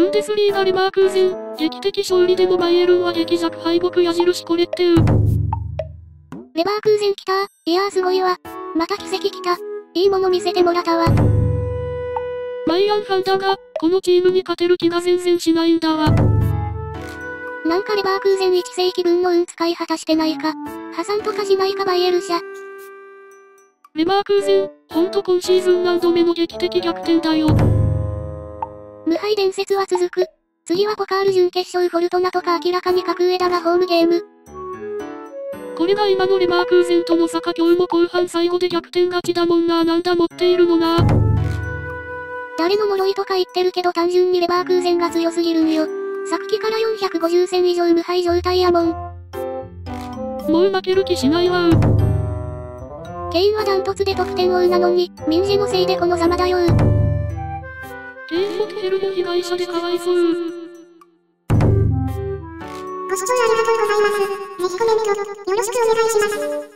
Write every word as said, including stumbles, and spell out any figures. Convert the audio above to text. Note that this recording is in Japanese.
ンデスリーガレバークーゼン、劇的勝利でもバイエルンは劇弱敗北矢印これってう。 レバークーゼン来た。いやーすごいわ。また奇跡来た。いいもの見せてもらったわ。 マイアンファンだが、このチームに勝てる気が全然しないんだわ。 なんかレバークーゼンいち世紀分の運使い果たしてないか。破産とかしないかバイエル社。 レバークーゼン、ほんと今シーズン何度目の劇的逆転だよ。 無敗伝説は続く。次はポカール準決勝フォルトナとか明らかに格上だがホームゲーム。 これが今のレバークーゼンとの差か。今日も後半最後で逆転勝ちだもんな。なんだ持っているのな。 誰の呪いとか言ってるけど単純にレバークーゼンが強すぎるんよ。昨季からよんひゃくごじゅう戦以上無敗状態やもん。 もう負ける気しないわう。 ケインはダントツで得点王なのに、ミンジェのせいでこのざまだよう。 ケインもテヘルも被害者でかわいそう。 ご視聴ありがとうございます。ぜひコメント、よろしくお願いします。